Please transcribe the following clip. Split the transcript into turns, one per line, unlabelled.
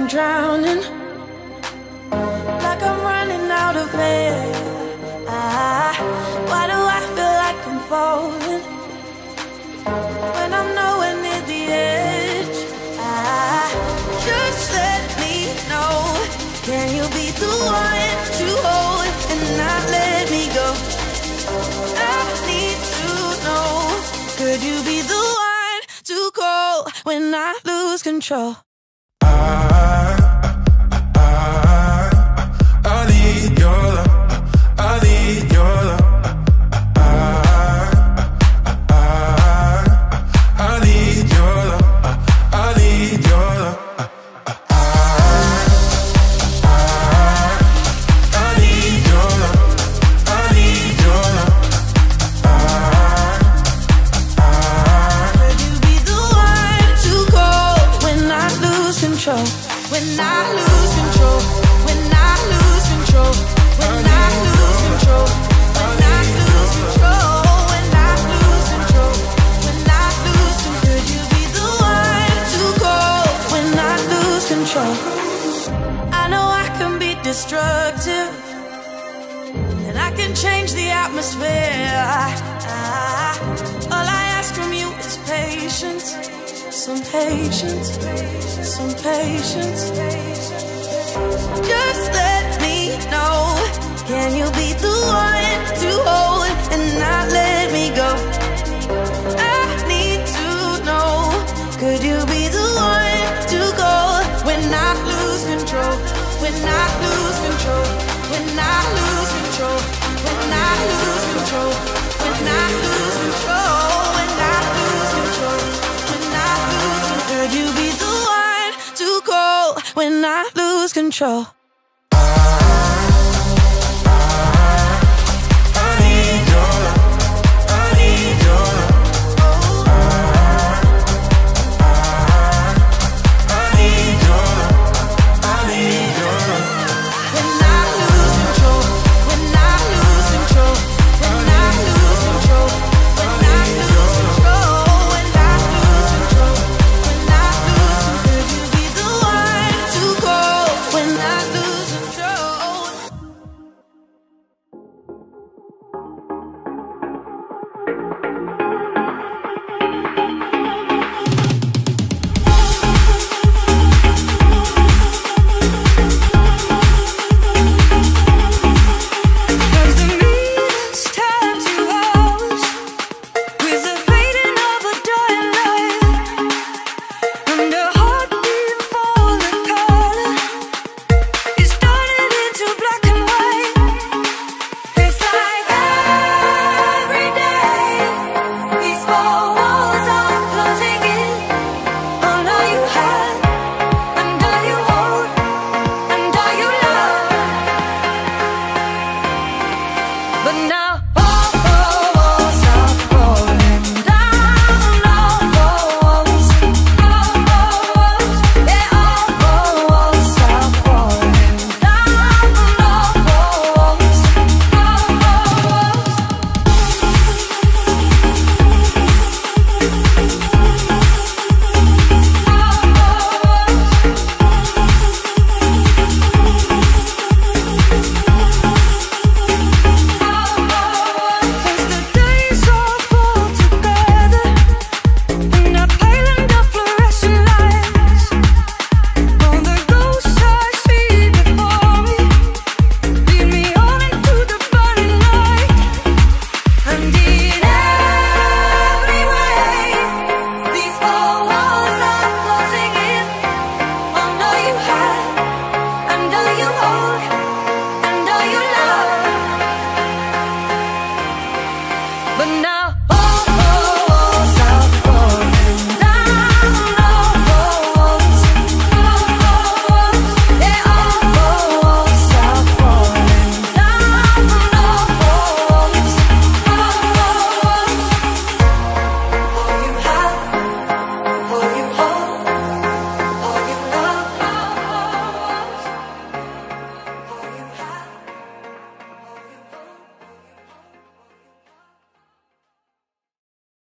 I'm drowning, like I'm running out of air. Why do I feel like I'm falling when I'm nowhere near the edge? Just let me know, can you be the one to hold and not let me go? I need to know, could you be the one to call when I lose control?
I need your love. I need your love. I need your love. I need your love. I need your love. I need your love.
Could you be the one to call when I lose control? When I lose control. When I lose control. When I lose control. When I lose control. When I lose control. When I lose control. Could you be the one to call when I lose control? I know I can be destructive, and I can change the atmosphere. All I ask from you is patience, some patience, some patience. Just let me know, can you be the one to hold and not let me go? I need to know, could you be the one to go when I lose control? When I lose control. When I lose control. When I lose control. When I lose control. When I lose control. When I lose control. Could you be the one to call when I lose control? But now